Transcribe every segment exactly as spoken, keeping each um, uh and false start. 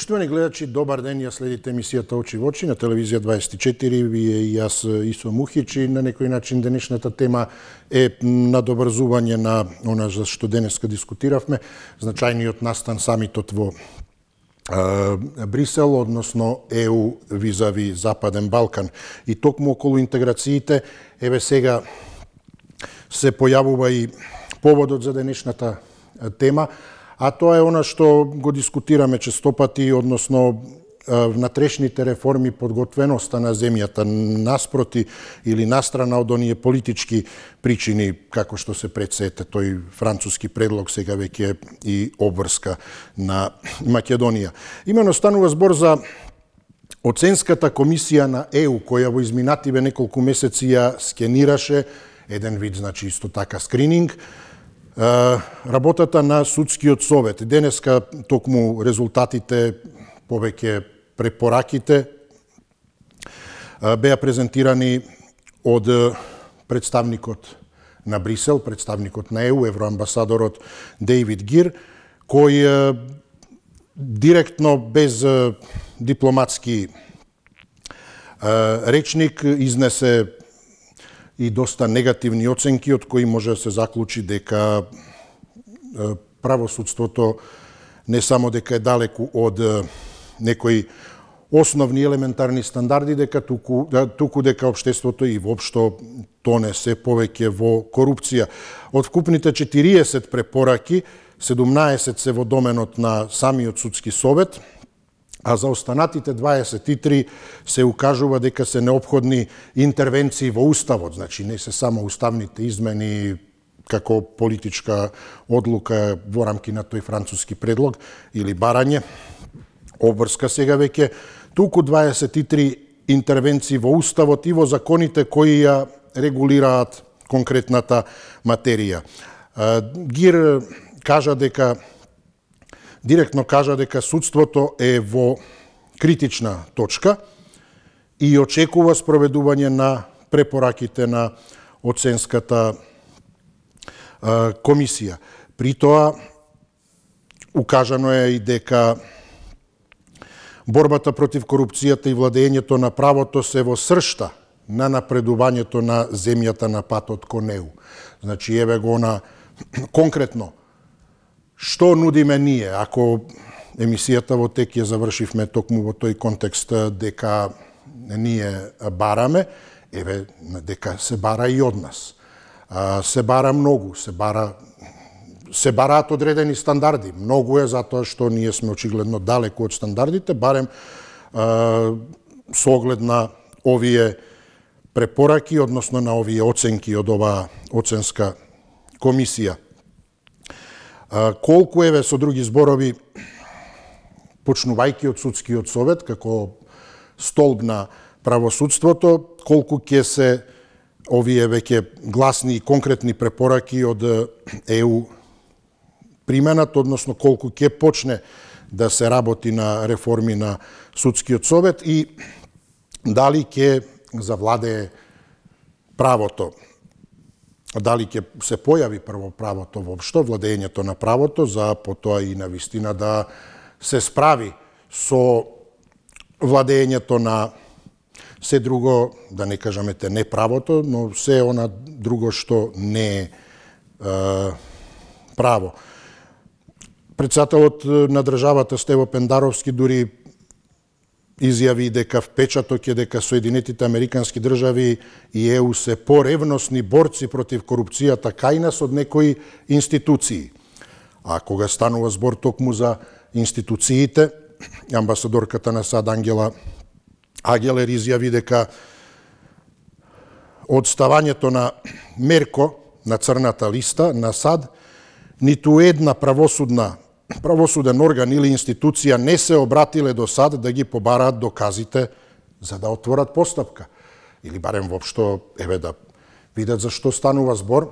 Почитувани гледачи, добар ден, ја следите емисијата Очи во очи на телевизија дваесет и четири, вие и јас Исо Мухич, и на некој начин денешната тема е надобрзување на она за што денеска дискутиравме, значајниот настан самитот во Брисел, односно Е У визави Западен Балкан. И токму околу интеграциите, еве сега се појавува и поводот за денешната тема, а тоа е она што го дискутираме честопати, односно внатрешните реформи, подготвеноста на земјата наспроти или настрана од оние политички причини, како што се предсете тој француски предлог сега веќе и обврска на Македонија. Имено станува збор за оценската комисија на Е У, која во изминативе неколку месеци ја скенираше, еден вид, значи, исто така скрининг, работата на Судскиот совет. Денеска токму резултатите, повеќе препораките, беа презентирани од представникот на Брисел, представникот на Е У, евроамбасадорот Дейвид Гир, кој директно, без дипломатски речник, изнесе и доста негативни оценки, од кои може да се заклучи дека правосудството не само дека е далеку од некои основни елементарни стандарди, дека туку, туку дека општеството и воопшто тоне се повеќе во корупција. Од вкупните четириесет препораки, седумнаесет се во доменот на самиот судски совет, а за останатите дваесет и три се укажува дека се неопходни интервенции во Уставот, значи не се само уставните измени како политичка одлука во рамки на тој француски предлог или барање, обврска сега веќе, туку дваесет и три интервенции во Уставот и во законите кои ја регулираат конкретната материја. Гир кажа дека директно кажа дека судството е во критична точка и очекува спроведување на препораките на оценската комисија. При тоа, укажано е и дека борбата против корупцијата и владењето на правото се во сршта на напредувањето на земјата на патот кон Е У. Значи, еве го на конкретно што нудиме ние, ако емисијата во тек ја завршивме токму во тој контекст дека ние бараме, еве дека се бара и од нас. Се бара многу, се бара се бараат одредени стандарди. Многу е затоа што ние сме очигледно далеку од стандардите, барем со оглед на овие препораки, односно на овие оценки од оваа оценска комисија. Колку, еве, со други зборови, почнувајќи од Судскиот совет, како столб на правосудството, колку ќе се овие веќе гласни и конкретни препораки од Е У применат, односно колку ќе почне да се работи на реформи на Судскиот совет и дали ќе завладее правото, дали ќе се појави прво правото воопшто, владењето на правото, за потоа и на вистина да се справи со владењето на се друго, да не кажаме те не правото, но се она друго што не е, е право. Председателот на државата Стево Пендаровски дури изјави дека впечаток е дека Соединетите Американски држави и Е У се поревносни борци против корупцијата кај нас од некои институции. А кога станува збор токму за институциите, амбасадорката на САД Ангела Агелер изјави дека од ставањето на Мерко на црната листа на САД, ниту една правосудна правосуден орган или институција не се обратиле до САД да ги побараат доказите за да отворат постапка. Или барем воопшто, еве, да видат за што станува збор.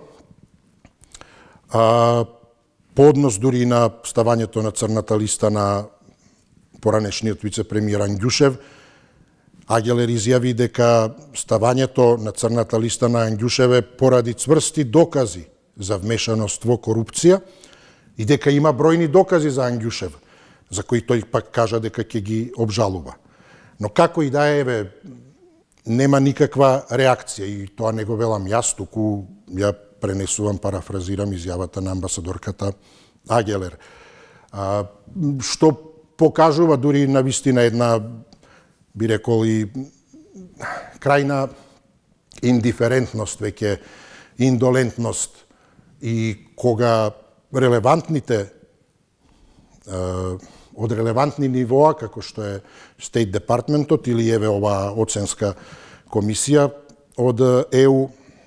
А, по однос дури на ставањето на црната листа на поранешниот вице-премиер Ангјушев, Агелер изјави дека ставањето на црната листа на Ангјушев е поради цврсти докази за вмешаност во корупција и дека има бројни докази за Ангјушев. за кои тој пак кажа дека ќе ги обжалува. Но како и да е, еве, нема никаква реакција и тоа не го велам јас, туку ја пренесувам, парафразирам изјавата на амбасадорката Агелер. А, што покажува дури на вистина една, би рекол, и крајна индиферентност, веќе индолентност, и кога релевантните од релевантни нивоа, како што е State Departmentот или еве оваа оценска комисија од Е У,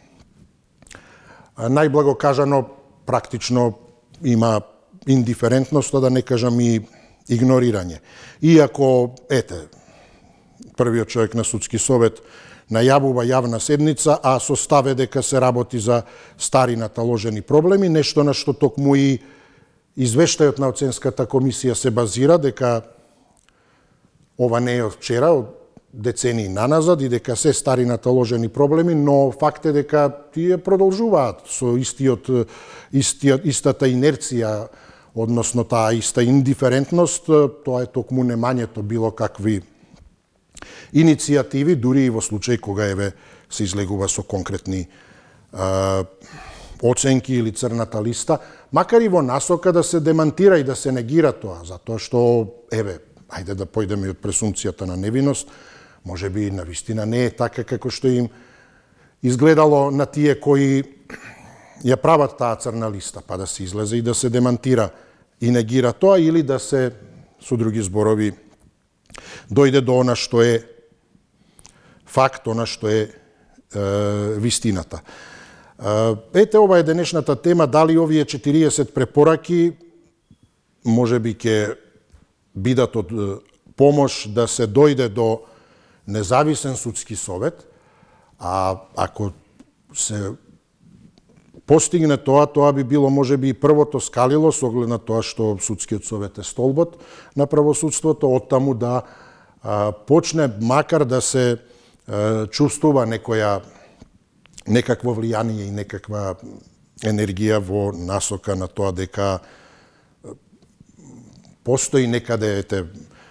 најблаго кажано, практично има индиферентност, да не кажам и игнорирање. Иако, ете, првиот човек на Судски совет најавува јавна седница, а со ставе дека се работи за стари наталожени проблеми, нешто на што токму и извештајот на оценската комисија се базира, дека ова не е од вчера, од децении наназад, и дека се стари наталожени проблеми, но факт е дека тие продолжуваат со истиот, истиот, истата инерција, односно таа иста индиферентност, тоа е токму немањето било какви иницијативи, дури и во случај кога еве се излегува со конкретни а, оценки или црната листа, макар и во насока да се демантира и да се негира тоа, затоа што, еве, ајде да појдеме од пресумпцијата на невиност, може би навистина не е така како што им изгледало на тие кои ја прават таа црна листа, па да се излезе и да се демантира и негира тоа, или да се, со други зборови, дојде до она што е факт, она што е, е вистината. Ете, ова е денешната тема, дали овие четириесет препораки може би ќе бидат од помош да се дојде до независен судски совет, а ако се постигне тоа, тоа би било може би и првото скалило, со оглед на тоа што судскиот совет е столбот на правосудството, оттаму да а, почне макар да се а, чувствува некоја некакво влијание и некаква енергија во насока на тоа дека постои некаде, ете,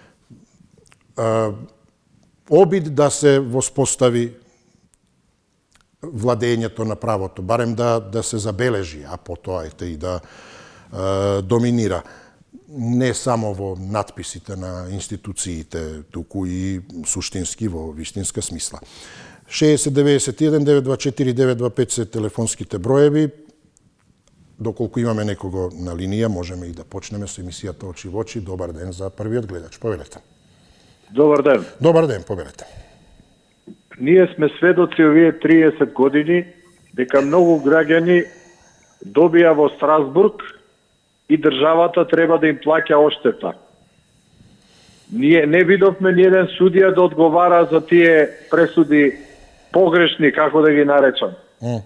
а, обид да се воспостави владењето на правото, барем да, да се забележи, а потоа ете и да е, доминира. Не само во надписите на институциите, туку и суштински во вистинска смисла. шеесет деветдесет и еден девет два четири девет два пет се телефонските броеви. Доколку имаме некого на линија, можеме и да почнеме со емисијата Очи во очи. Добар ден за првиот гледач. Повелете. Добар ден. Добар ден, повелете. Ние сме сведоци овие триесет години дека многу граѓани добија во Страсбург и државата треба да им плаќа оштета. Ние не видовме ни еден судија да одговара за тие пресуди погрешни, како да ги наречам. Mm.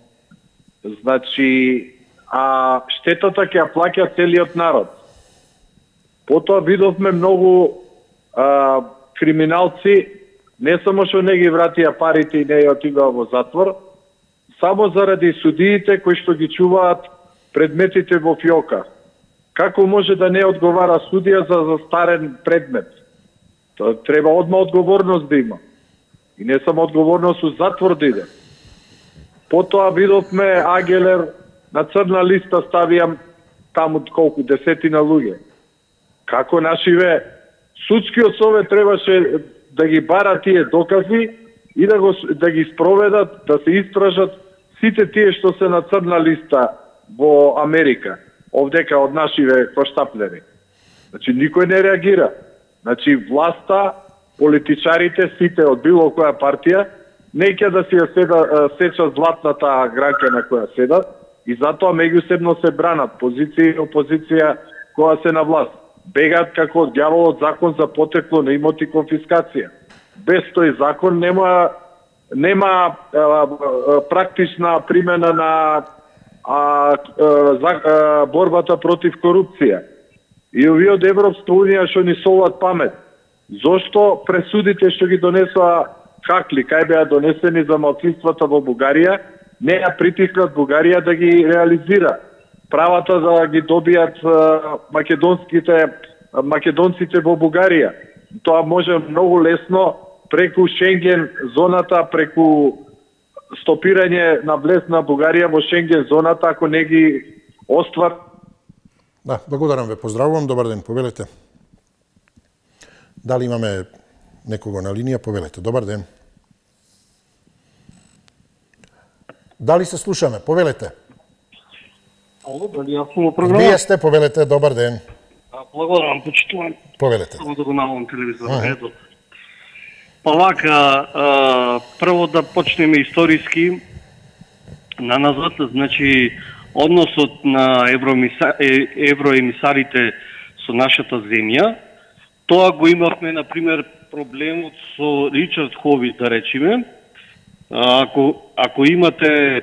Значи, а штетата ќе ја плаќа целиот народ. Потоа видовме многу а, криминалци, не само што не ги вратија парите и не ја отидоа во затвор, само заради судиите кои што ги чуваат предметите во фиока. Како може да не одговара судија за застарен предмет? Тоа треба одма одговорност да има. И не само одговорност у затвор да иде. Потоа видовме Агелер на црна листа ставиам таму колку десетина луѓе. Како нашиве судскиот совет требаше да ги бара тие докази и да, го, да ги спроведат, да се истражат сите тие што се на црна листа во Америка, овдека од нашиве хоштаплери. Значи, никој не реагира. Значи, власта, политичарите, сите од било која партија, не ќе да си ја седа, сеча златната граќа на која седат, и затоа меѓусебно се бранат позиција и опозиција која се на власт. Бегаат како од ѓаволот закон за потекло на имоти конфискација. Без тој закон нема нема а, а, практична примена на а, а, за, а, борбата против корупција. И овие од Европска унија што ни солат памет. Зошто пресудите што ги донесоа Хакли, кај беа донесени за малцинствата во Бугарија, не ја притикнат Бугарија да ги реализира. Правата да ги добијат а, македонските македонците во Бугарија. Тоа може многу лесно преку Шенген зоната, преку стопирање на влез на Бугарија во Шенген зоната, ако не ги оствар. Да, благодарам ве, поздравувам, добар ден, повелете. Дали имаме некого на линија, повелете, добар ден. Дали се слушаме, повелете. Ало, дали јас сум во програма? Вие сте, повелете, добар ден. Благодарам, почитувам. Повелете. Само да го навалам телевизор. Ето. Па вака, а, прво да почнеме историски на назад, значи односот на евроемиса, евроемисарите со нашата земја, тоа го имавме, например, проблемот со Ричард Ховит, да речеме. Ако, ако имате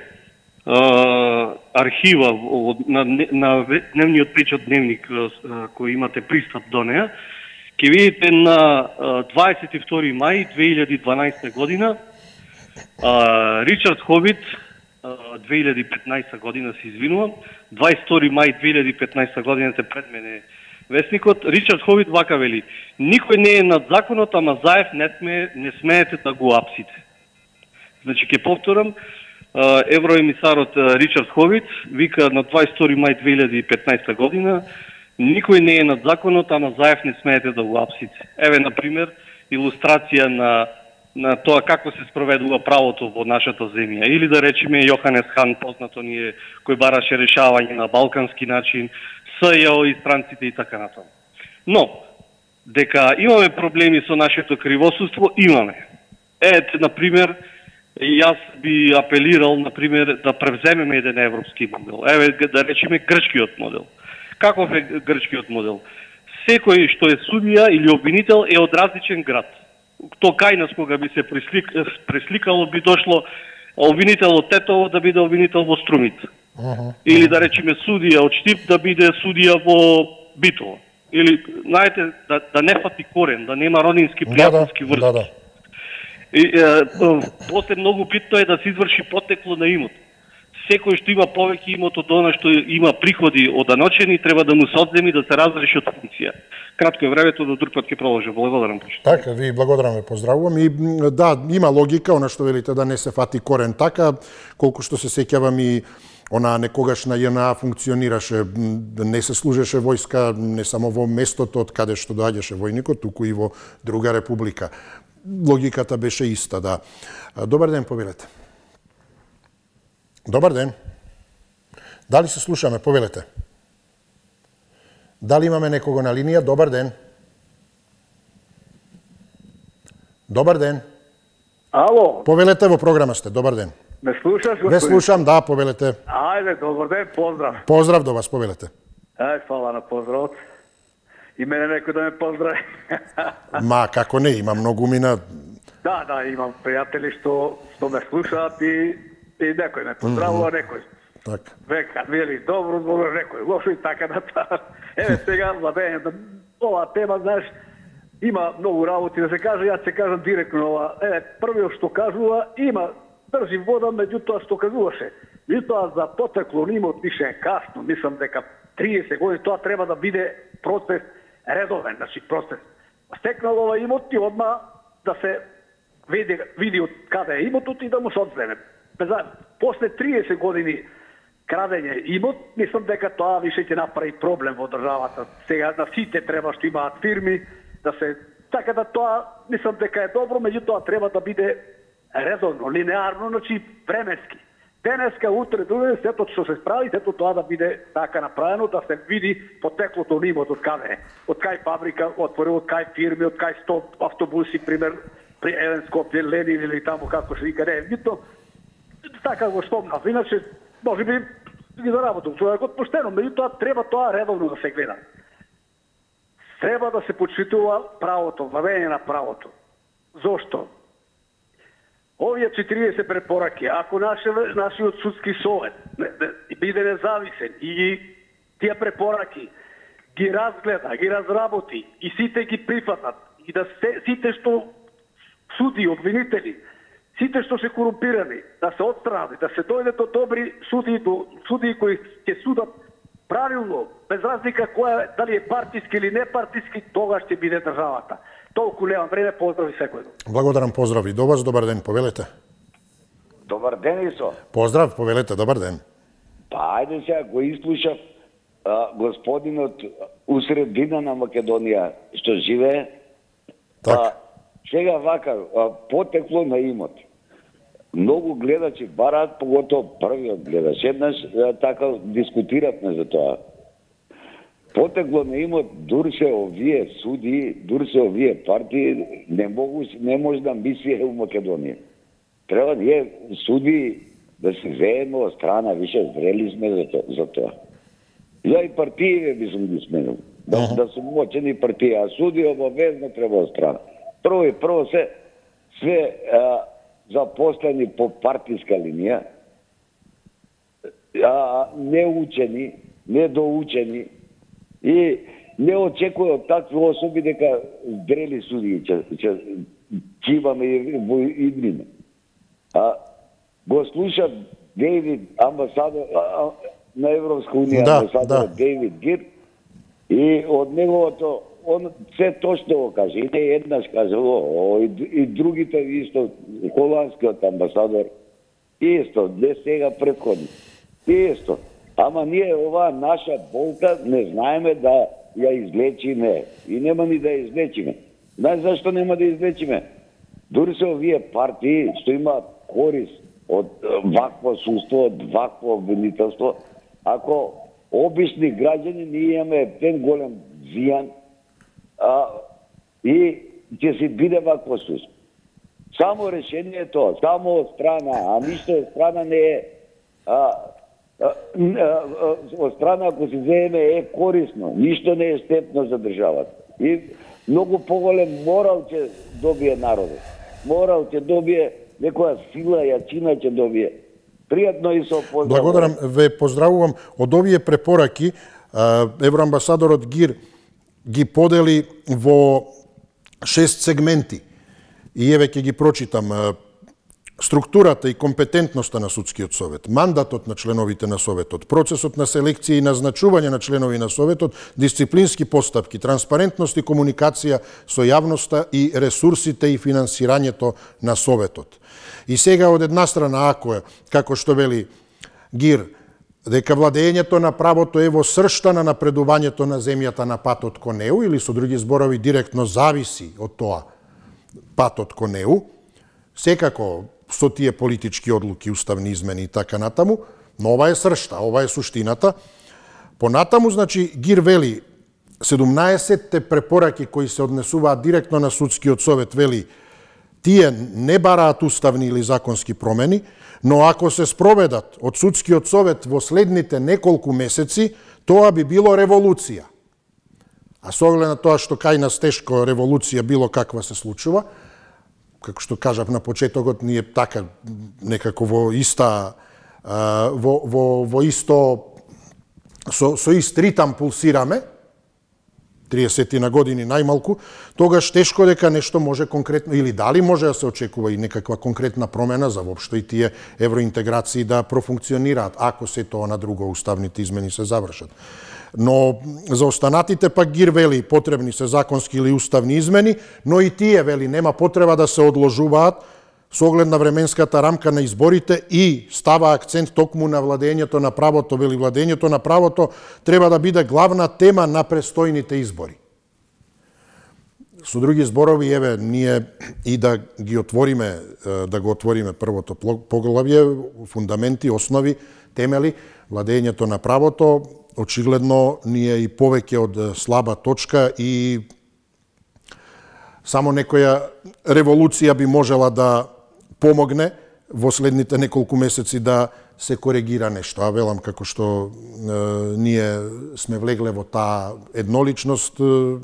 а, архива на, на дневниот печат дневник, кој имате пристап до неа, ќе видите на дваесет и втори мај две илјади и дванаесета година а, Ричард Ховит, две илјади и петнаесета година се извинувам, дваесет и втори мај две илјади и петнаесета година те пред мене вестникот, Ричард Ховит вака вели: никој не е над законот, ама заев не, сме, не смеете да го апсите. Значи, ќе повторам, евроемисарот Ричард Ховит вика на дваесет и втори мај две илјади и петнаесета година: никој не е над законот, ама заев не смеете да го апсите. Еве, например, илустрација на, на тоа како се спроведува правото во нашата земја. Или да речеме Јоханес Хан, познато ни е, кој бараше решавање на балкански начин, СЈО и странците и така натаму. Но, дека имаме проблеми со нашето кривосудство, имаме. Ете, например, јас би апелирал, например, да превземеме еден европски модел. Еве, да речеме грчкиот модел. Каков е грчкиот модел? Секој што е судија или обвинител е од различен град. То кај нас кога би се преслик, пресликало, би дошло обвинител од Тетово да биде обвинител во Струмица. Uh-huh. Или да речеме судија од Штип да биде судија во Битово. Или, знаете, да, да не фати корен, да нема родински пријателски врски. Да, да. И, е, после многу битно е да се изврши потекло на имот. Секој што има повеќе имот од она што има приходи оданочени, треба да му се одземи, да се разреши од функција. Кратко е времето, до друг пат ќе продолжам. Благодарам. Така, ви благодарам, ве поздравувам. И да, има логика, она што велите да не се фати корен така, колку што се сеќавам и она некогаш на ЈНА функционираше, не се служеше војска не само во местото од каде што доаѓаше војникот, туку и во друга република. Логиката беше иста, да. Добар ден, повелете. Добар ден. Дали се слушаме, повелете? Дали имаме некого на линија? Добар ден. Добар ден. Ало. Повелете, во програма сте. Добар ден. Ме слушаш, господин? Ве слушам, да, повелете. Ајде, добар ден, поздрав. Поздрав до вас, повелете. Ај, фала на поздравот. И мене некој да ме поздрави. Ма, како не, има многу мина. Да, да, имам пријатели што, што ме слушаат и, и некој ме поздравува, mm-hmm. некој. Така. Века, вели, добро, добро, некој, лошо и така да та. Еве сега, владење, ова тема, знаеш, има многу работи да се каже, јас се кажам директно ова. Еве, првиот што кажува, има, држи вода, меѓутоа што кажуваше. Меѓутоа за потекло имот више е касно, мислам дека триесет години тоа треба да биде процес редовен, значи процес. Стекнал ова имот и одма да се види, види од каде е имотот и да му се одземе. После триесет години крадење имот, мислам дека тоа више ќе направи проблем во државата. Сега на сите треба што имаат фирми, да се... Така да тоа, мислам дека е добро, меѓутоа треба да биде редовно, линеарно, значи временски. Денеска, утре, друге, сето што се справи, сето тоа да биде така направено, да се види потеклото на имот од каде е. Од кај фабрика отвори, од кај фирми, од кај сто автобуси, пример, при еден Скопје, Ленин или таму како се вика, не е битно. Така го спомнав. Иначе, може би, ги заработам човекот поштено, меѓутоа треба тоа редовно да се гледа. Треба да се почитува правото, владење на правото. Зошто? Овие четириесет препораки, ако нашиот, нашиот судски совет не, не, биде независен и тие препораки ги разгледа, ги разработи и сите ги прифатат, и да се, сите што суди, обвинители, сите што се корумпирани, да се отстранат, да се дојде до добри суди, до суди кои ќе судат правилно, без разлика која, дали е партиски или непартиски, тогаш ќе биде државата. Толку немам време, поздрави секој. Благодарам, поздрави до вас, добар ден, повелете. Добар ден, Исо. Поздрав, повелете, добар ден. Па, ајде сега, го изслушав а, господинот усредина на Македонија, што живее. Так. Па, сега вака, а, потекло на имот. Многу гледачи бараат, поготово првиот гледач. Еднаш а, така дискутиравме за тоа. Потекло на имот, дур се овие суди, дур се овие партии, не, могу, не може да мислие у Македонија. Треба ние суди да се зееме од страна, више зрели сме за, то, за тоа. Я и партиите би сум ги сменил. Да, uh -huh. да сум мочени партии, а суди обавезно треба од страна. Прво и прво се све а, запослени по партиска линија, а, неучени, недоучени и не очекува од такви особи дека зрели суди ќе ќе имаме во иднина. А, го слушав Дейвид, амбасадор а, на Европска унија, да, амбасадор да. Дейвид Гир, и од неговото, он се точно го каже, и не еднаш каже, о, и, и другите исто, холандскиот амбасадор, исто, не сега предходни, исто. Ама ние оваа наша болка не знаеме да ја излечиме и нема ни да ја излечиме. Знаеш зашто нема да ја излечиме? Дури се овие партии што имаат корист од вакво суство, од вакво обвинителство, ако обични граѓани ние имаме тен голем зијан а, и ќе си биде вакво суство. Само решението, само од страна, а ништо од страна не е а, а, а, од страна ако се земе е корисно, ништо не е степно за државата. И многу поголем морал ќе добие народот. Морал ќе добие некоја сила, јачина ќе добие. Пријатно и со поздравувам. Благодарам, ве поздравувам. Од овие препораки евроамбасадорот Гир ги подели во шест сегменти. И еве ќе ги прочитам. Структурата и компетентноста на судскиот совет, мандатот на членовите на советот, процесот на селекција и назначување на членови на советот, дисциплински постапки, транспарентност и комуникација со јавноста и ресурсите и финансирањето на советот. И сега од една страна, ако е, како што вели Гир, дека владењето на правото е во сршта на напредувањето на земјата на патот кон неу, или со други зборови директно зависи од тоа патот кон неу, секако со тие политички одлуки, уставни измени и така натаму, но ова е сршта, ова е суштината. Понатаму, значи, Гир вели, седумнаесетте препораки кои се однесуваат директно на судскиот совет, вели, тие не бараат уставни или законски промени, но ако се спроведат од судскиот совет во следните неколку месеци, тоа би било револуција. А со оглед на тоа што кај нас тешко револуција било каква се случува, како што кажав на почетокот, ние така некако во иста во во во исто со со ист ритам пулсираме, триесет на години најмалку, тогаш тешко дека нешто може конкретно, или дали може да се очекува и некаква конкретна промена за воопшто и тие евроинтеграции да профункционираат, ако се тоа на друго уставните измени се завршат. Но за останатите пак Гир вели потребни се законски или уставни измени, но и тие вели нема потреба да се одложуваат со оглед на временската рамка на изборите и става акцент токму на владењето на правото, вели владењето на правото треба да биде главна тема на престојните избори. Со други зборови, еве, ние и да ги отвориме, да го отвориме првото поглавје, фундаменти, основи, темели, владењето на правото, очигледно ние и повеќе од слаба точка и само некоја револуција би можела да помогне во следните неколку месеци да се коригира нешто. А велам, како што е, ние сме влегле во таа едноличност, е,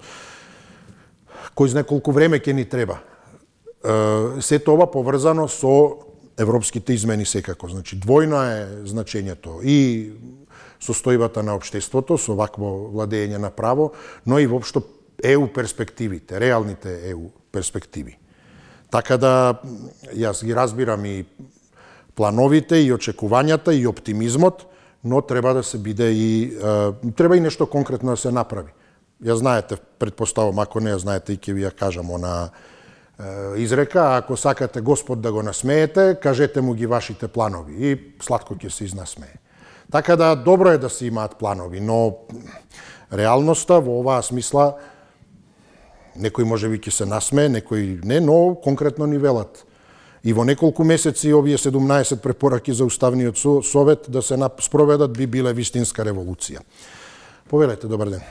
кој знае колку време ќе ни треба. Е, се тоа поврзано со европските измени секако. Значи, двојно е значењето и состојбата на општеството со вакво владење на право, но и воопшто е у перспективите, реалните е у перспективи. Така да, јас ги разбирам и плановите, и очекувањата, и оптимизмот, но треба да се биде и треба и нешто конкретно да се направи. Ја знаете, предпоставам, ако не ја знаете, и ќе ви ја кажам она изрека, ако сакате Господ да го насмеете, кажете му ги вашите планови и сладко ќе се изнасмее. Така да добро е да се имаат планови, но реалноста во оваа смисла некој можеби ќе се насмее, некој не, но конкретно ни велат. И во неколку месеци овие седумнаесет препораки за Уставниот совет да се спроведат би биле вистинска револуција. Повелете, добар ден.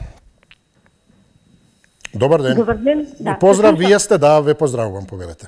Добар ден. Добар ден, да. Поздрав, вие сте, да, ве поздравувам, повелете.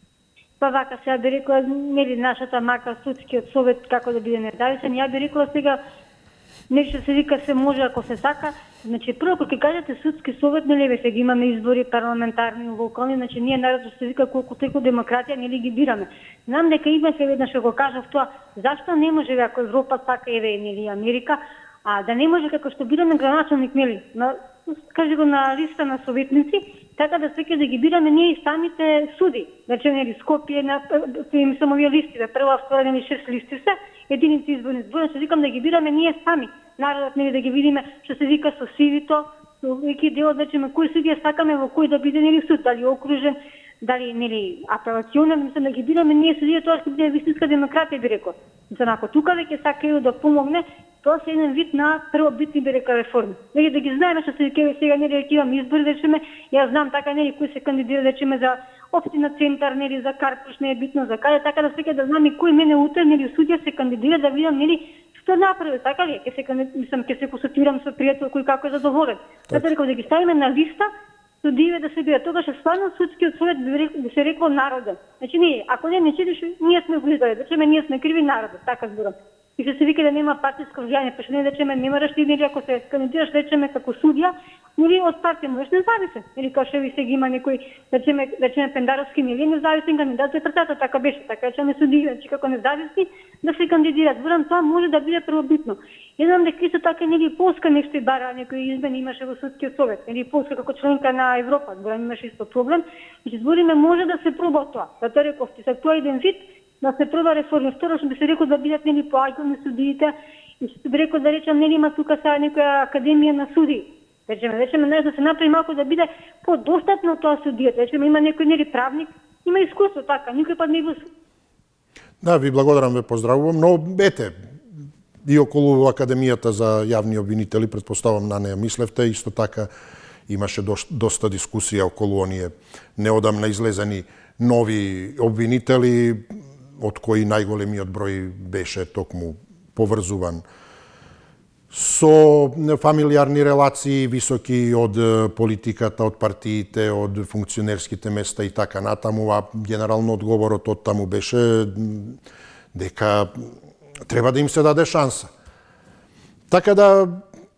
Па вака, сега би рекла, нели нашата мака судскиот совет како да биде независен, ја би рекла сега нешто се вика се може ако се сака. Значи прво кога кажете судски совет, нели ве сега имаме избори парламентарни, локални, значи ние народот се вика колку тоliko демократија нели ги бираме. Знам дека има се веднаш го кажав тоа, зашто не може ако Европа сака еве нели Америка, а да не може како што бираме граначалник нели на кажи го на листа на советници, така да секој да ги бираме ние и самите суди. Значи нели Скопје на им само овие листи, да прва втора нели шест листи се, единици изборни збори, се викам да ги бираме ние сами. Народот нели да ги видиме што се вика со сивито, со еки дел, значи ме кој судија сакаме во кој да биде нели суд, дали окружен, дали нели апелационен, мислам да ги бираме ние судија, тоа ќе биде вистинска демократија би рекол. Мислам ако тука веќе сакају да помогне, тоа се еден вид на првобитни би река реформи. Нели да ги знаеме што се вика сега нели ќе имам избори, да речеме, јас знам така нели кои се кандидира да речеме за општина центар нели за Карпуш, не е битно за каде, така да секој да знам и кој мене утре нели судија се кандидира да видам нели што направи, така ли? Ќе се мислам ќе се консултирам со пријател кој како е задоволен. Така рекол да ги ставиме на листа судиите да се бидат. Тогаш стварно судскиот совет би се рекол народен. Значи ние, ако не не читиш, ние сме влизали, да чеме ние сме криви народот, така зборам. И се се вика да нема партиско влијание, па што не да чеме не мораш ти нели ако се кандидираш да чеме како судија, нели од партија можеш независен. Или како што ви сега има некој да чеме да чеме Пендаровски нели независен кандидат за председател, така беше, така че не судија, значи како независни да се кандидираат. Зборам тоа може да биде првобитно. Ја знам дека исто така нели Полска нешто и бара некои измени имаше во судскиот совет, нели Полска како членка на Европа, зборам имаше исто проблем. Значи збориме може да се проба тоа. Затоа рековте, се тоа еден вид да се проба реформа. Второ што би се рекол да бидат нели поаѓани судиите и што би рекол да речем нели има тука сега некоја академија на суди. Речеме, речеме нешто да се направи малку да биде подостапно тоа судијата. Речеме има некој нели правник, има искуство така, никој пат не го. Да, ви благодарам, ве поздравувам, но ете и околу Академијата за јавни обвинители, предпоставам на неја мислевте, исто така имаше доста дискусија околу оние неодамна излезени нови обвинители, од кои најголемиот број беше токму поврзуван со фамилиарни релации, високи од политиката, од партиите, од функционерските места и така натаму, а генерално одговорот од таму беше дека треба да им се даде шанса. Така да,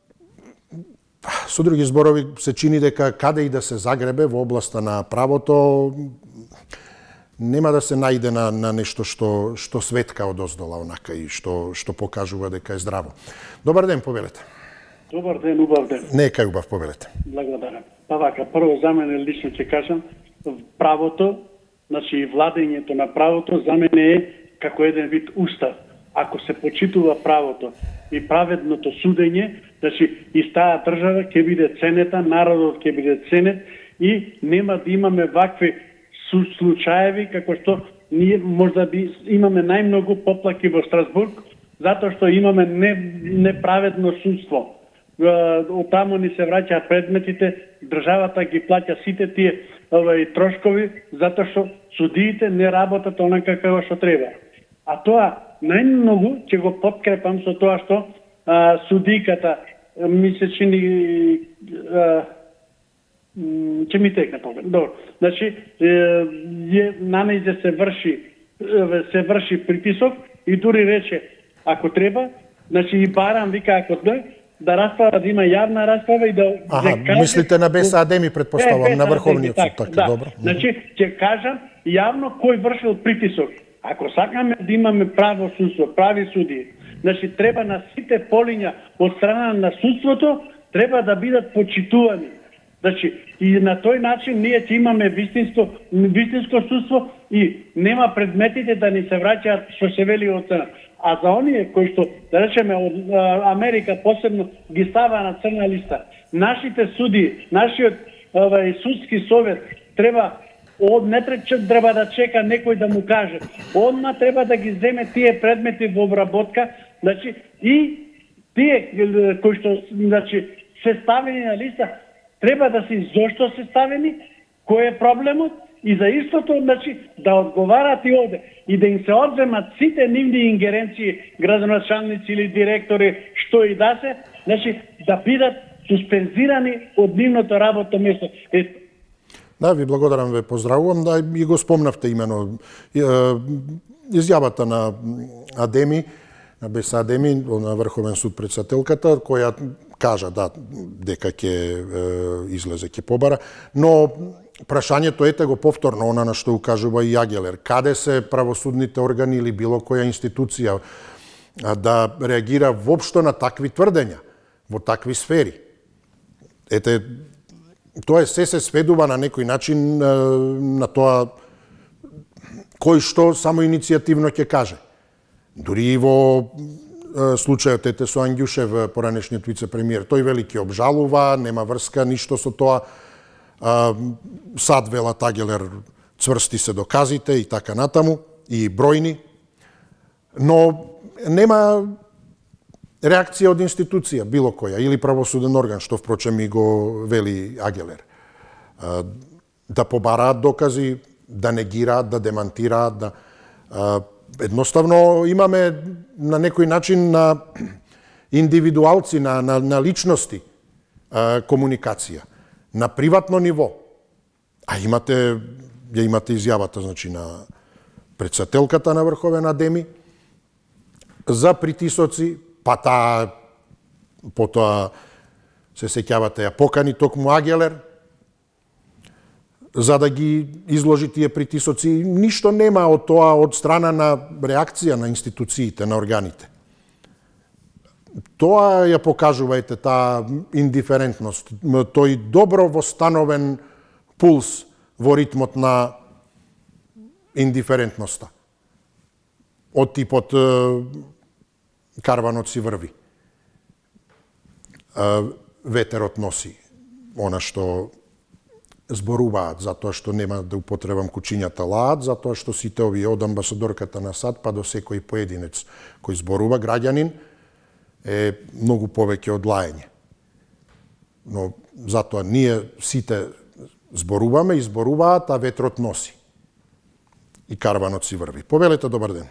со други зборови, се чини дека каде и да се загребе во областа на правото, нема да се најде на, на нешто што, што светка од оздола, онака, и што, што покажува дека е здраво. Добар ден, повелете. Добар ден, убав ден. Нека е убав, повелете. Благодарам. Па вака, прво за мене лично ќе кажам, правото, значи владењето на правото за мене е како еден вид устав. Ако се почитува правото и праведното судење, значи и таа држава ќе биде ценета, народот ќе биде ценет и нема да имаме вакви случаеви како што ние можда би имаме најмногу поплаки во Страсбург, затоа што имаме не, неправедно судство. Од таму ни се враќаат предметите, државата ги плаќа сите тие овај трошкови, затоа што судиите не работат онака како што треба. А тоа најмногу ќе го подкрепам со тоа што а, судиката ми се чини а, ќе ми текне поглед. Добро. Значи, е, на нејзе се врши се врши притисок и дури рече ако треба, значи и барам вика ако дој да расправа, да има јавна расправа и да Аха, да каже, мислите на без Адеми, предпоставам, е, на Врховниот суд, така, да. добро. Значи, ќе кажам јавно кој вршил притисок. Ако сакаме да имаме право судство, прави судии, значи треба на сите полиња од страна на судството треба да бидат почитувани. Значи, и на тој начин ние ќе имаме вистинско, вистинско судство и нема предметите да ни се враќаат што се вели од А за оние кои што, да речеме, од Америка посебно ги става на црна листа, нашите суди, нашиот овај судски совет треба од не треба да чека некој да му каже. Одма треба да ги земе тие предмети во обработка, значи и тие кои што значи се ставени на листа треба да се зошто се ставени, кој е проблемот и за истото, значи, да одговарат и овде и да им се одземат сите нивни ингеренции, градоначалници или директори, што и да се, значи, да бидат суспензирани од нивното работно место. Е... Да, ви благодарам, ве поздравувам, да и го спомнавте имено изјавата на Адеми, на Беса Адеми, на Врховен суд председателката, која кажа да дека ќе излезе ќе побара, но прашањето ете го повторно, она на што укажува и Агелер. Каде се правосудните органи или било која институција да реагира воопшто на такви тврдења, во такви сфери? Ете, тоа се се сведува на некој начин на тоа кој што само иницијативно ќе каже. Дури и во случајот ете со Ангјушев, поранешниот вице-премиер, тој вели ќе обжалува, нема врска, ништо со тоа. Сад велат Агелер, цврсти се доказите и така натаму, и бројни, но нема реакција од институција, било која, или правосуден орган, што впрочем и го вели Агелер. Да побараат докази, да негираат, да демантираат, да... Едноставно имаме на некој начин на индивидуалци, на, на, на личности комуникација, на приватно ниво. А имате, ја имате изјавата, значи, на председателката на Врховен Адеми за притисоци, па таа, потоа се сеќавате, ја покани токму Агелер, за да ги изложи тие притисоци. Ништо нема од тоа од страна на реакција на институциите, на органите. Тоа ја покажува ете таа индиферентност, тој добро востановен пулс во ритмот на индиферентноста. Од типот карванот си врви. Ветерот носи она што зборуваат, затоа што нема да употребам кучињата лаат, затоа што сите овие од амбасадорката на САД па до секој поединец кој зборува, граѓанин, е многу повеќе од лаење. Но затоа ние сите зборуваме и зборуваат, а ветрот носи. И карванот си врви. Повелете, добар ден.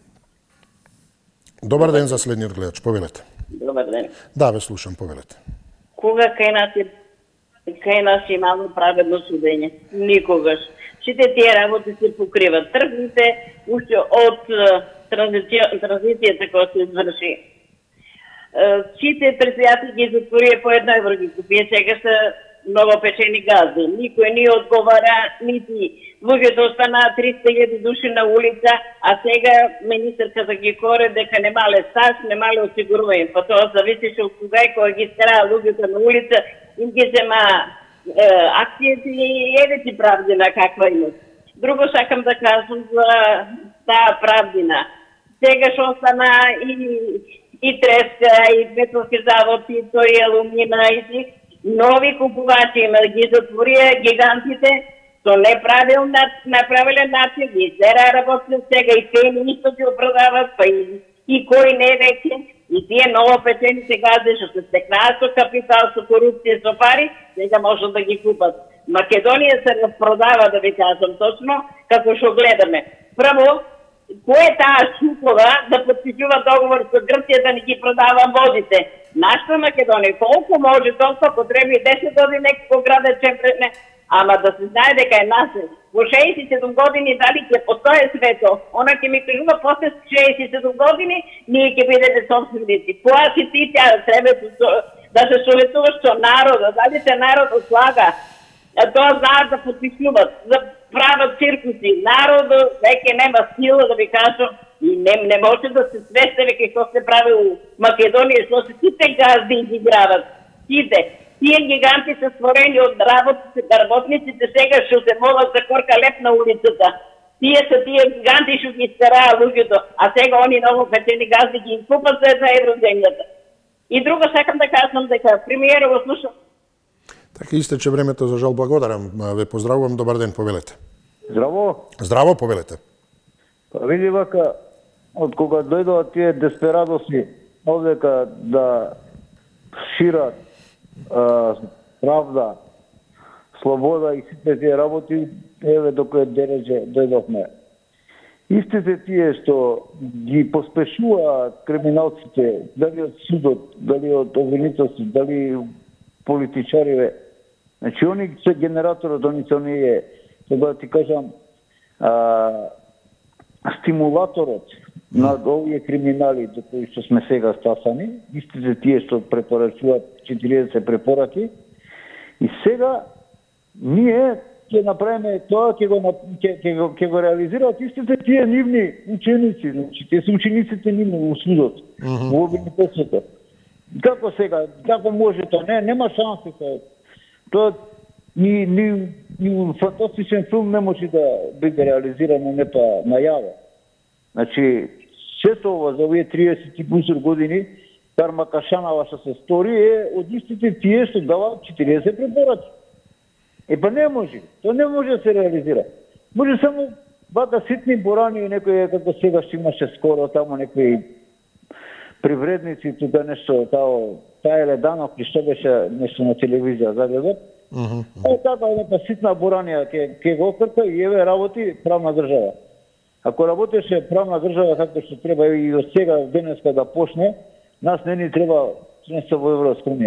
Добар ден за следниот гледач, повелете. Добар ден. Да, ве слушам, повелете. Кога кај нас е кај нас имало праведно судење? Никогаш. Сите тие работи се покриват. Тргните уште од транзицијата која се изврши. Сите предпријатија ги затворија по една евро ги купија, сега се новопечени газди. Никој не одговара, нити луѓето останаа триста илјади души на улица, а сега министерката ги коре дека немале стаж, немале осигурување. Па тоа зависеше од кога и кога ги стараа луѓето на улица, им ги зема е, акцијите и еве ти правдина каква имат. Друго сакам да кажам за таа правдина. Сега што остана и, и Треска, и Петровски завод, и тој алумина, и нови купувачи има, ги затворија гигантите, со неправилен, неправилен начин, ги излера работни сега и те ништо ги оправдават, па и, и кој не веќе, и тие новопечените газди што се стекнаа со капитал, со корупција, со пари, сега можат да ги купат. Македонија се распродава, да ви кажам точно, како што гледаме. Прво, кој е таа шукова да подпишува договор со Грција да не ги продава водите? Нашата Македонија, колку може, толку потреби десет години некако граде Чемпрене, ама да се знае дека е наше. Во шеесет и седум години дали ќе постоje свето, она ќе ми кажува после шеесет и седум години, ние ќе бидеме собственици. Која си ти тя треба да се советуваш со народот, дали се народот слага, тоа знаат да подпишуват, да прават циркуси. Народот веќе нема сила, да ви кажам, и не, не може да се свесте веќе што се прави у Македонија, што се сите газди изиграват. Сите. Тие гиганти се створени од работниците, работниците сега што се молат за корка леп на улицата. Тие се тие гиганти што ги стараа луѓето, а сега они ново печени газди ги купат за една евро земјата. И друго сакам да кажам дека премиерот го слушам. Така истече времето, за жал благодарам. Ве поздравувам, добар ден, повелете. Здраво. Здраво, повелете. Па види вака, од кога дојдоа тие десперадоси овдека да шират а, правда, слобода и сите тие работи, еве до кој дереже дојдовме. Истите тие што ги поспешуваат криминалците, дали од судот, дали од обвинителството, дали политичариве, значи они се генераторот, они се оние, тоа да ти кажам, а, стимулаторот на овие криминали до кои што сме сега стасани, истите тие што препорачуваат четириесет препораки, и сега ние ќе направиме тоа, ќе го ќе ќе го, ќе го реализираат истите тие нивни ученици, значи те се учениците нивни во судот, mm-hmm. во обвинителството. Како сега, како може тоа? Не, нема шанси тоа. Тоа ни ни ни фантастичен филм не може да биде реализирано не па најава. Значи, сето ова за овие триесет и кусур години Кармакашанова што се стори е од истите тие што даваат четириесет препораки. Е па не може, тоа не може да се реализира. Може само вака ситни борани и некои, како сега што имаше скоро тамо некои привредници, тука нешто, тао, Тајле Данов, и што беше нешто на телевизија, загледат. Mm-hmm. Е, така нека ситна боранија ке, ке го крка и еве работи правна држава. Ако работеше правна држава како што треба и од сега денеска да почне, нас не ни треба членство во Европска унија.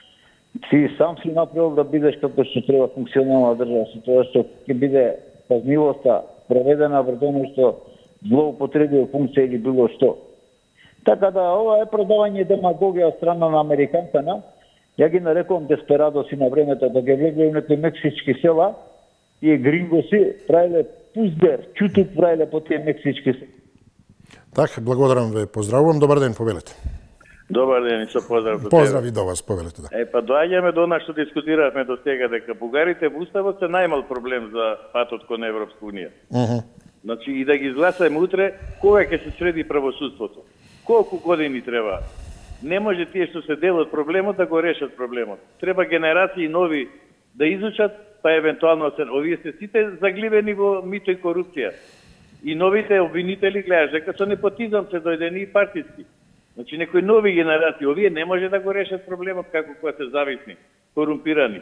Ти сам си направил да бидеш како што треба функционална држава, со тоа што ќе биде казнивоста проведена врз оно што злоупотреби функција или било што. Така да ова е продавање демагогија од страна на американцана. Ја ги нарекувам десперадоси на времето, да ги влегле во некои мексички села и грингоси правиле пуздер, чутук правиле по тие мексички села. Така, благодарам ве, поздравувам, добар ден, повелете. Добар ден и со поздрав до Поздрави до вас, повелете, да. Е, па доаѓаме до она што дискутиравме до сега, дека бугарите во уставот се најмал проблем за патот кон Европска унија. Uh -huh. Значи и да ги изгласаме утре, кога ќе се среди правосудството? Колку години треба? Не може тие што се дел од проблемот да го решат проблемот. Треба генерации нови да изучат, па евентуално се овие се сите загливени во мито и корупција. И новите обвинители гледаш дека со непотизам се дојдени и партиски. Значи некои нови генерации, овие не може да го решат проблемот како кога се зависни, корумпирани.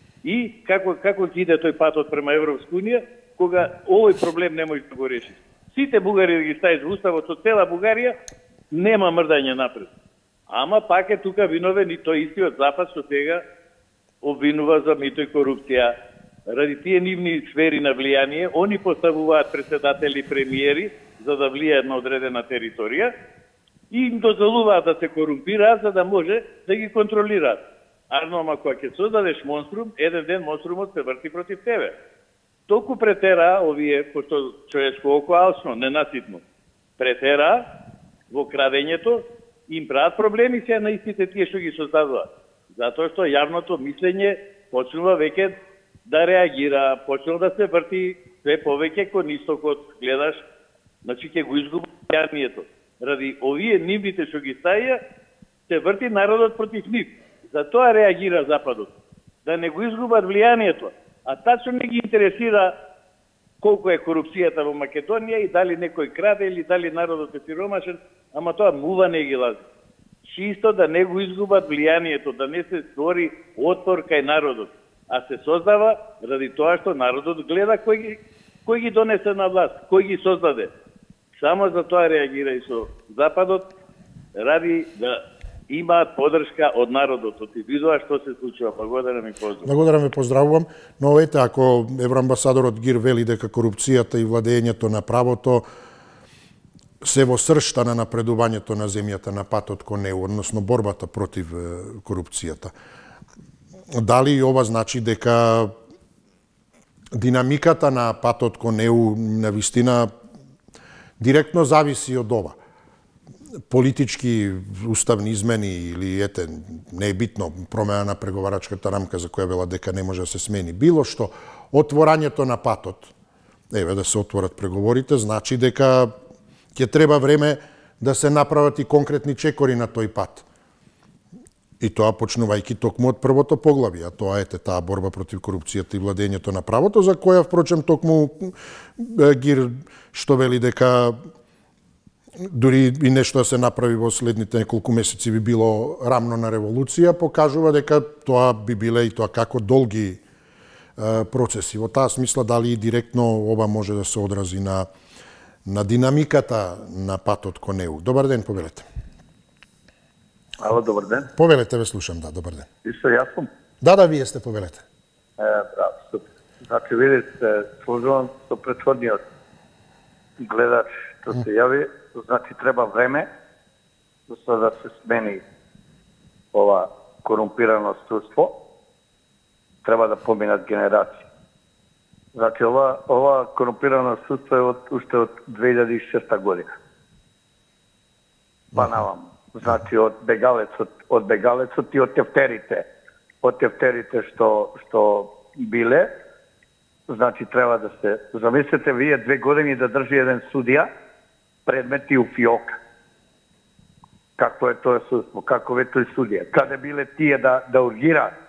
И како како ќе иде тој патот према Европска унија, кога овој проблем не може да го реши. Сите бугари да ги ставиш во уставот со цела Бугарија, нема мрдање напред. Ама пак е тука виновен и тој истиот Запад што сега обвинува за мито и корупција. Ради тие нивни сфери на влијание, они поставуваат председатели и премиери за да влијаат на одредена територија и им дозволуваат да се корумпираат за да може да ги контролираат. Арно, кога ќе создадеш монструм, еден ден монструмот се врти против тебе. Толку претера овие, пошто човечко око алчно, ненаситно, претера во крадењето, им прават проблеми се на истите тие што ги создадуваат. Затоа што јавното мислење почнува веќе да реагира, почнува да се врти све повеќе кон истокот, гледаш, значи ќе го изгуби влијанието. Ради овие нивните што ги стаја, се врти народот против нив. Затоа реагира Западот, да не го изгубат влијанието. А тачно не ги интересира колку е корупцијата во Македонија и дали некој краде или дали народот е сиромашен, ама тоа мува не ги лази. Чисто да не го изгубат влијанието, да не се створи отпор кај народот, а се создава ради тоа што народот гледа кој ги, кој ги донесе на власт, кој ги создаде. Само за тоа реагира и со Западот, ради да имаат подршка од народот, од видува што се случува. Благодарам и поздравувам. Благодарам и поздравувам. Но ете, ако евроамбасадорот Гир вели дека корупцијата и владењето на правото се во сршта на напредувањето на земјата на патот кон ЕУ, односно борбата против корупцијата. Дали и ова значи дека динамиката на патот кон ЕУ на вистина директно зависи од ова? Политички уставни измени или ете, не е битно, промена на преговарачката рамка за која вела дека не може да се смени. Било што, отворањето на патот еве да се отворат преговорите, значи дека ќе треба време да се направат и конкретни чекори на тој пат. И тоа почнувајќи токму од првото поглави, а тоа ете таа борба против корупцијата и владењето на правото, за која впрочем токму Гир што вели дека дури и нешто да се направи во следните неколку месеци би било рамно на револуција, покажува дека тоа би биле и тоа како долги процеси. Во таа смисла дали и директно ова може да се одрази на на динамиката на патот кон ЕУ. Добар ден, повелете. Ало, добар ден. Повелете, ве слушам, да, добар ден. Исто, јас сум. Да, да, вие сте, повелете. Е, браво, супер. Значи, видите, служувам со претходниот гледач што се јави, значи треба време за да се смени ова корумпирано судство, треба да поминат генерации. Значи, ова, ова корумпирано судство е од, уште од две илјади и шеста година. Па навам. Значи, од бегалецот, од бегалецот и од тефтерите, од тефтерите што, што биле, значи, треба да се... Замислете, вие две години да држи еден судија предмети у фиока. Какво е тоа судство? Како е тој судија? Каде биле тие да, да ургираат?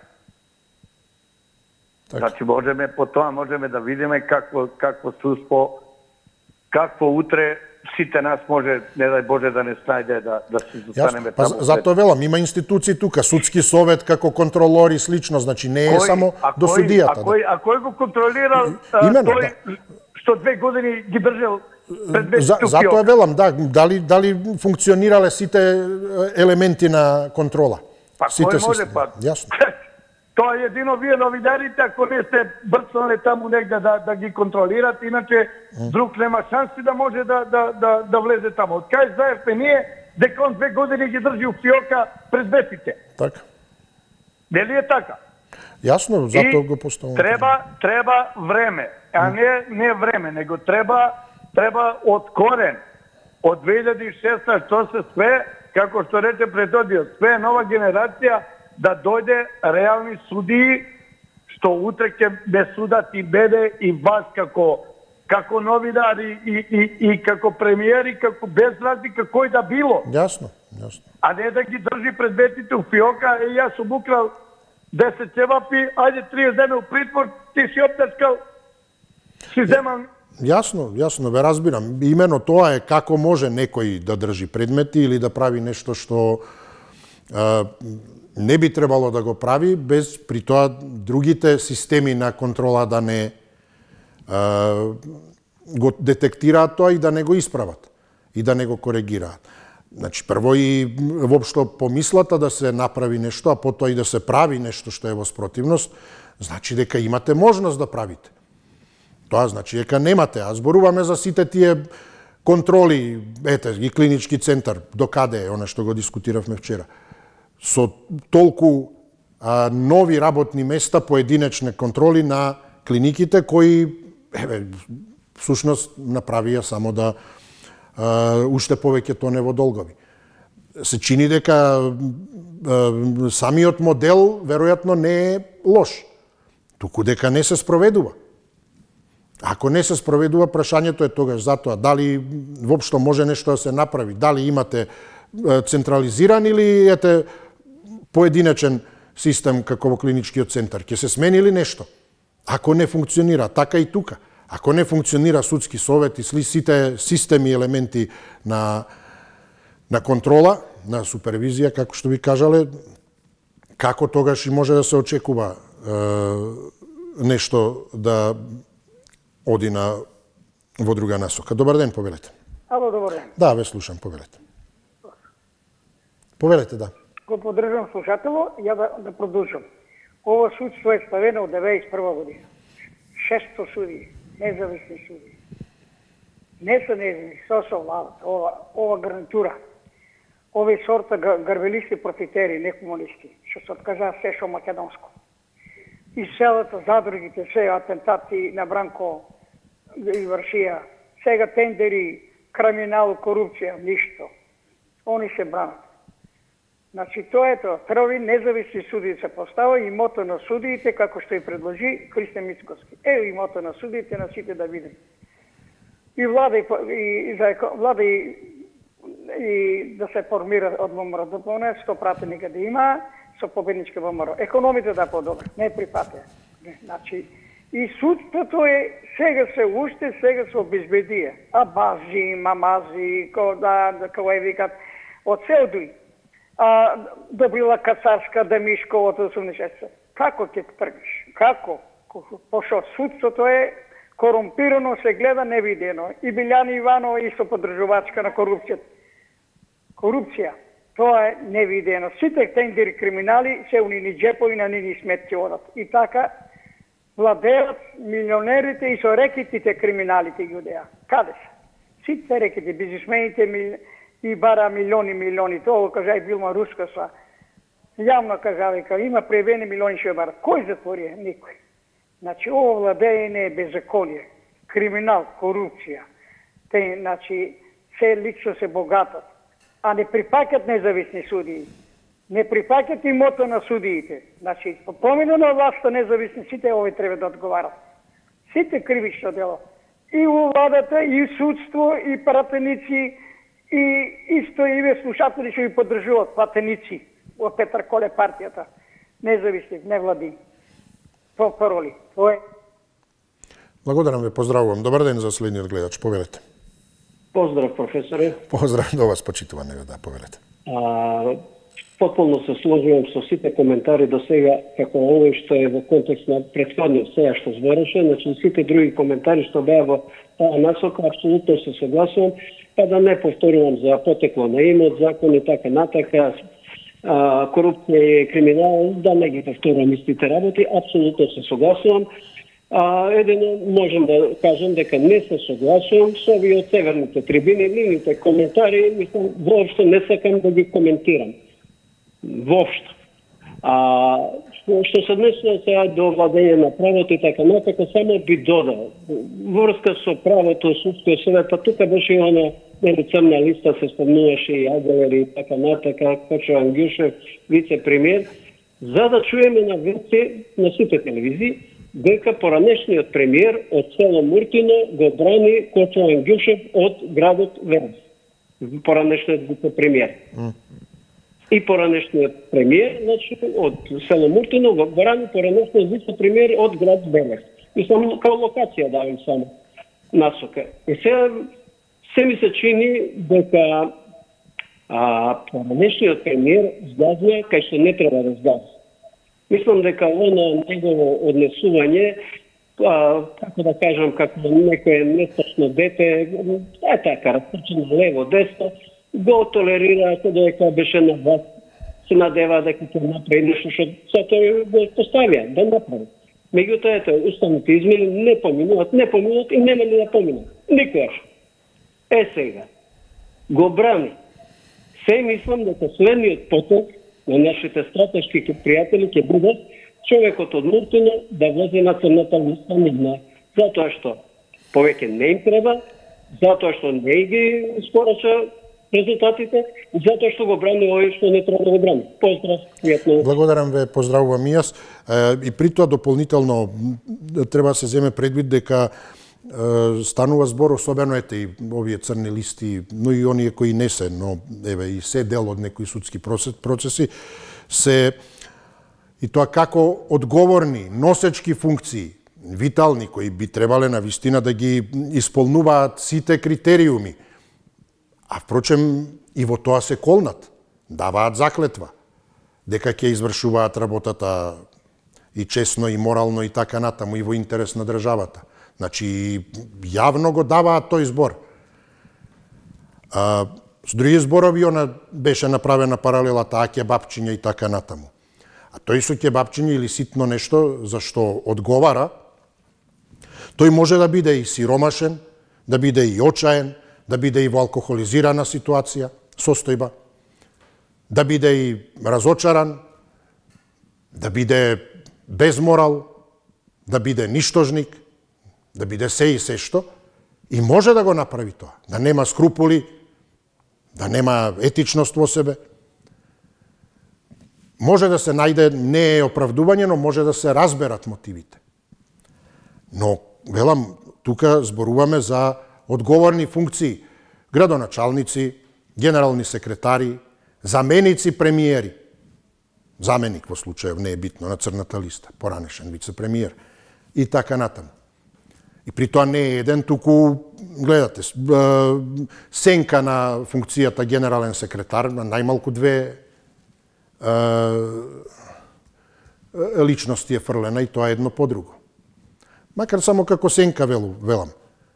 Значи, можеме, по тоа можеме да видиме какво, какво судство, какво утре сите нас може, не дај Боже, да не снајде, да, да се застанеме па, таму. Затоа велам, има институции тука, судски совет како контролор и слично, значи не е кој, само до кој, судијата. А кој, а кој го контролира Именно, тој да. што две години ги држал предмети За, у затоа фиока? велам, да, дали, дали функционирале сите елементи на контрола? Па сите кој може, системи. па? Јасно. Тоа е едино вие новинарите, ако не сте брцнале таму негде да, да ги контролират, иначе друг нема шанси да може да, да, да, да влезе таму. Од кај знаевме ние дека он две години ги држи у фиока предметите. Така. Нели е така? Јасно, затоа го поставам. Треба, треба време, а не, не време, него треба, треба од корен. Од две илјади и шеста што се све, како што рече предходниот, све е нова генерација да дојде реални судии што утре ќе ме судат и мене и вас како како новинари и, и, и како премиери, како без разлика кој да било. Јасно, јасно. А не да ги држи предметите у фиока, и јас сум украл десет цевапи, ајде триесет дена у притвор, ти си оптескал, си земам. Јасно, јасно, ве разбирам. Имено тоа е како може некој да држи предмети или да прави нешто што а, не би требало да го прави, без при тоа другите системи на контрола да не а, го детектираат тоа и да не го исправат и да не го коригираат. Значи, прво и воопшто помислата да се направи нешто, а потоа и да се прави нешто што е во спротивност, значи дека имате можност да правите. Тоа значи дека немате. А зборуваме за сите тие контроли, ете, и клинички центар, до каде е, она што го дискутиравме вчера. Со толку а, нови работни места, поединечни контроли на клиниките, кои, еве, всушност направија само да а, уште повеќе тоне во долгови. Се чини дека а, самиот модел, веројатно, не е лош, туку дека не се спроведува. Ако не се спроведува, прашањето е тогаш затоа дали воопшто може нешто да се направи, дали имате централизиран или ете поединечен систем како во клиничкиот центар. Ќе се смени ли нешто? Ако не функционира, така и тука. Ако не функционира судски совет и сите системи и елементи на, на контрола, на супервизија, како што ви кажале, како тогаш и може да се очекува е, нешто да оди на во друга насока. Добар ден, повелете. Ало, добар ден. Да, ве слушам, повелете. Повелете, да. Го поддржам слушатело, ја да, да продолжам. Ова судство е ставено од деветдесет и прва година. Шесто суди, независни суди. Не се независни, со со владата, ова, ова гарнитура. Овие сорта гарвелисти профитери, не комунисти, што се откажаа се шо македонско. И селата, задрugите, се атентати на Бранко извршија, сега тендери, криминал, корупција, ништо. Они се бранат. Значи, тоа е тоа. Први независни судии се постава, имото на судиите, како што и предложи Христо Мицкоски. Ево имото на судиите на сите да видим. И влада и, и, и, влада и, и да се формира од ВМРО до ПОНЕ, сто пратеника да има, со победничка ВМРО. Економите да подобре, не припате. Значи, и судството е, сега се уште, сега се обезбедие. А бази, мамази, ко, да, да, како е викат, од селдуи. А, добрила Кацарска, Дамишковото, осумдесет. Како ќе тргнеш? Како? Пошто судството е корумпирано, се гледа невидено. И Билјана Иванова исто подржувачка на корупцијата. Корупција, тоа е невидено. Сите тендери криминали се унини джепови на нини сметки одат. И така владеат милионерите и со рекетите криминалите јудеа. Каде се? Сите рекети, бизнисмените мил... и бара милиони, милиони. Тоа кажа и Билма Рускоса. Јавно кажа, века, има прејавени милиони што бара. Кој затвори? Никој. Значи, ово владење е беззаконие, криминал, корупција. Те, значи, се лично се богатат, а не припаќат независни судии. Не припаќат имото на судиите. Значи, по помину на власта независни, сите овој треба да одговарат. Сите кривично дело. И у владата, и судство, и пратеници, и исто и ве слушатели што ги поддржуват пратеници во Петар Коле партијата. Независни, невладини. По пароли. Тоа е. Благодарам ве, поздравувам. Добар ден за следниот гледач. Повелете. Поздрав, професоре. Поздрав до вас, почитуване, да, повелете. А, потполно се сложувам со сите коментари до сега, како овој што е во контекст на претходниот сега што збореше, значи сите други коментари што беа во таа насока, апсолутно се согласувам, па да не повторувам за потекло на имот, закон и така натака, а, корупција и криминал, да не ги повторувам истите работи, апсолутно се согласувам. А, едено можам да кажам дека не се согласувам со овие од северните трибини, нивните коментари, мислам, воопшто не сакам да ги коментирам. Воопшто. А што, што се однесува сега до владење на правото и така натака, само би додал врска со правото, судскиот совет, па тука беше она нели црна листа, се спомнуваше и Агелер и така натака, Кочо Ангјушев, вице-премиер, за да чуеме на веќе на сите телевизии дека поранешниот премиер од село Муртино го брани Кочо Ангјушев од градот Велес. Поранешниот вице-премиер. Mm. И поранешниот премиер, значи, од село Муртино го брани поранешниот вице-премиер од град Велес. И само као локација давам само насока. И сега се ми се чини дека а, поранешниот премиер сгазна кај што не треба да сгазна. Мислам дека оно негово однесување, а, како да кажам, како некој нестачно дете, е така, растрчено лево, десно, го толерира, дека беше на вас, се надева дека ќе направи нешто што сето го поставија, да направи. Меѓутоа, ето, уставните измени не поминуват, не поминуват и нема ли да поминат. Никогаш. Е сега, го брани. Се мислам дека следниот поток на нашите стратешки пријатели ќе биде човекот од Муртино да влезе на црната листа нивна. Затоа што повеќе не им треба, затоа што не ги спорача резултатите, затоа што го брани овој што не треба да го брани. Поздрав, пријатно. Благодарам ве, поздравувам и јас. И при тоа дополнително треба да се земе предвид дека станува збор, особено ете и овие црни листи, но и оние кои не се, но еве и се дел од некои судски процеси, се и тоа како одговорни, носечки функции, витални, кои би требале на вистина да ги исполнуваат сите критериуми. А впрочем и во тоа се колнат, даваат заклетва, дека ќе извршуваат работата и честно, и морално, и така натаму, и во интерес на државата. Значи, јавно го даваат тој збор. А, с други зборови, она беше направена паралела, таа кебапчиња и така натаму. А тој со кебапчиња или ситно нешто, за што одговара, тој може да биде и сиромашен, да биде и очаен, да биде и во алкохолизирана ситуација, состојба, да биде и разочаран, да биде без морал, да биде ништожник, да биде се и се што, и може да го направи тоа, да нема скрупули, да нема етичност во себе. Може да се најде, не е оправдување, но може да се разберат мотивите. Но, велам, тука зборуваме за одговорни функции, градоначалници, генерални секретари, заменици премиери. Заменик во случајов не е битно на црната листа, поранешен вице-премиер и така натаму. И при тоа не е еден, туку, гледате, сенка на функцијата генерален секретар, на најмалку две личности е фрлена и тоа е едно по друго. Макар само како сенка велам.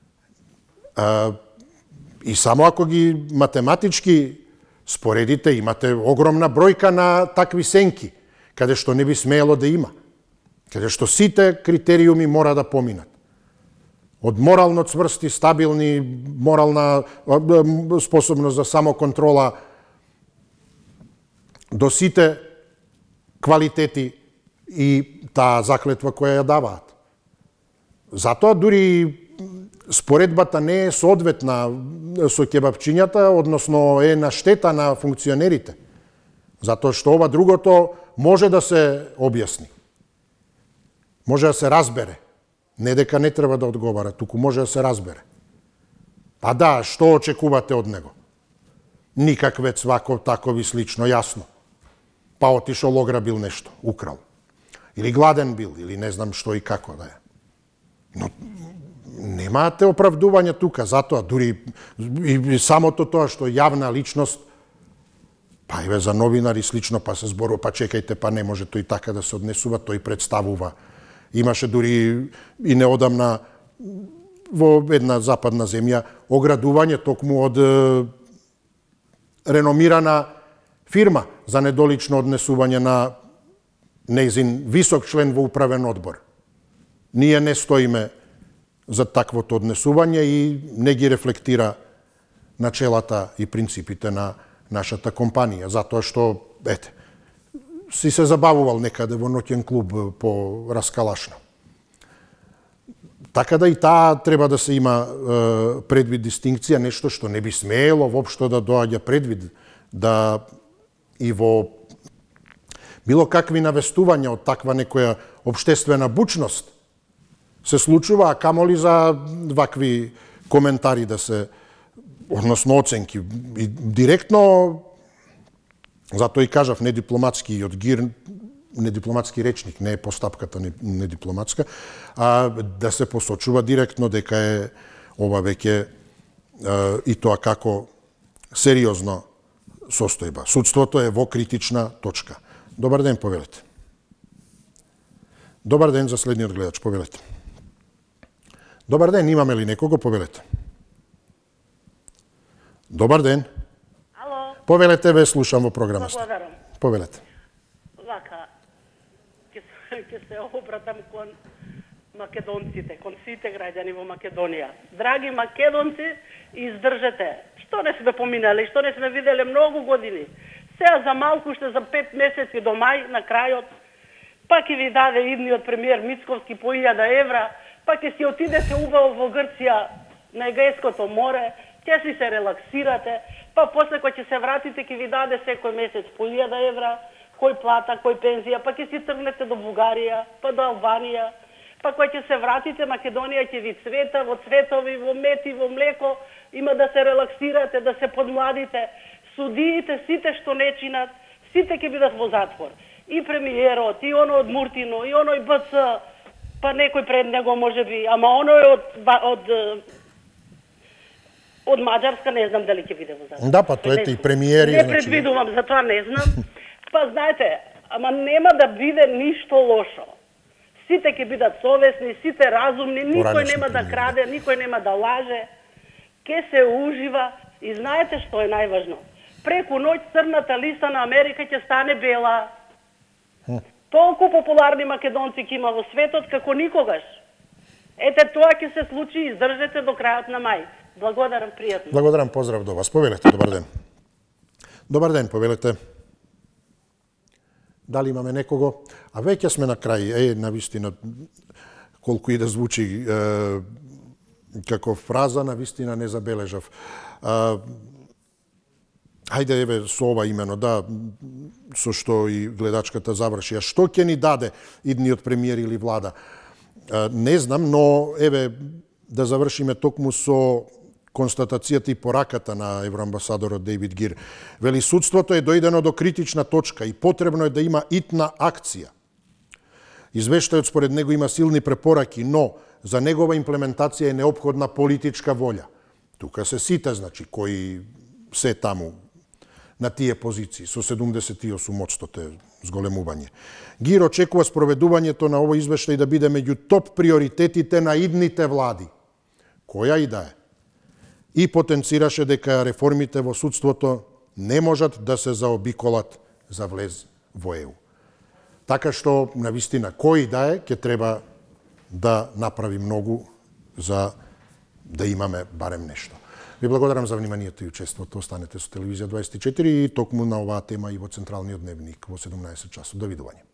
И само ако ги математички споредите, имате огромна бројка на такви сенки, каде што не би смеело да има. Каде што сите критериуми мора да поминат. Од морално цврсти, стабилни, морална способност за самоконтрола, до сите квалитети и таа заклетва која ја даваат. Затоа дури споредбата не е соодветна со кебапчињата, односно е на штета на функционерите. Затоа што ова другото може да се објасни. Може да се разбере. Не дека не треба да одговара, туку може да се разбере. Па да, што очекувате од него? Никакве цваков, такови слично, јасно. Па отишол, ограбил нешто, украл. Или гладен бил, или не знам што и како да е. Но немате оправдување тука, затоа дури и, и самото тоа што јавна личност, па еве за новинари слично, па се зборува, па чекајте, па не може тој така да се однесува, тој представува. Имаше дури и неодамна во една западна земја оградување токму од е, реномирана фирма за недолично однесување на нејзин висок член во управен одбор. Ние не стоиме за таквото однесување и не ги рефлектира начелата и принципите на нашата компанија, затоа што, ете, си се забавувал некаде во ноќен клуб по раскалашно. Така да и таа треба да се има е, предвид дистинкција, нешто што не би смеело воопшто да доаѓа предвид, да и во било какви навестувања од таква некоја општествена бучност се случува, а камоли за вакви коментари да се, односно оценки. И директно, затоа и кажав, недипломатски и од ГИР, недипломатски речник, не е постапката недипломатска, а да се посочува директно дека е ова веќе и тоа како сериозно состојба. Судството е во критична точка. Добар ден, повелете. Добар ден за следниот гледач, повелете. Добар ден, имаме ли некого, повелете? Добар ден. Ало. Повелете, ве слушам во програма. Благодарам. Повелете. Вака, ќе се обратам кон македонците, кон сите граѓани во Македонија. Драги македонци, издржете. Што не сме поминали, што не сме виделе многу години. Сега за малку, уште за пет месеци до мај, на крајот, пак ќе ви даде идниот премиер Мицковски по илјада евра, па ќе си отидете убаво во Грција на Егејското море, ќе си се релаксирате, па после кој ќе се вратите ќе ви даде секој месец по илјада евра, кој плата, кој пензија, па ќе си тргнете до Бугарија, па до Албанија, па кој ќе се вратите Македонија ќе ви цвета во цветови, во мети, во млеко, има да се релаксирате, да се подмладите. Судиите, сите што не чинат, сите ќе бидат во затвор. И премиерот, и оно од Муртино, и оној БЦ, па некој пред него може би, ама оној од, од, од Маđарска не знам дали ќе биде во затвор. Да, па тоа ете и премиери. Не предвидувам, затоа не знам. Па знаете, ама нема да биде ништо лошо. Сите ќе бидат совесни, сите разумни, никој нема да краде, никој нема да лаже. Ке се ужива и знаете што е најважно? Преку ноќ црната листа на Америка ќе стане бела. Толку популарни македонци ќе има во светот како никогаш. Ете тоа ќе се случи, издржете до крајот на мај. Благодарам, пријатно. Благодарам, поздрав до вас. Повелете, добар ден. Добар ден, повелете. Дали имаме некого? А веќе сме на крај. Е, навистина, колку и да звучи е, како фраза, навистина не забележав. Е, Ајде, еве, со ова имено, да, со што и гледачката заврши. А што ќе ни даде идниот премиер или влада? Не знам, но, еве, да завршиме токму со констатацијата и пораката на евроамбасадорот Дејвид Гир. Вели, судството е дојдено до критична точка и потребно е да има итна акција. Извештајот според него има силни препораки, но за негова имплементација е неопходна политичка волја. Тука се сите, значи, кои се таму на тие позиции, со седумдесет и осум одсто зголемување. Гир очекува спроведувањето на овој извештај да биде меѓу топ приоритетите на идните влади, која и да е. И потенцираше дека реформите во судството не можат да се заобиколат за влез во Е У. Така што, навистина, кој да е, ќе треба да направи многу за да имаме барем нешто. Ви благодарам за вниманието и учеството. Останете со Телевизија дваесет и четири и токму на оваа тема и во Централниот дневник во седумнаесет часот. Довидување.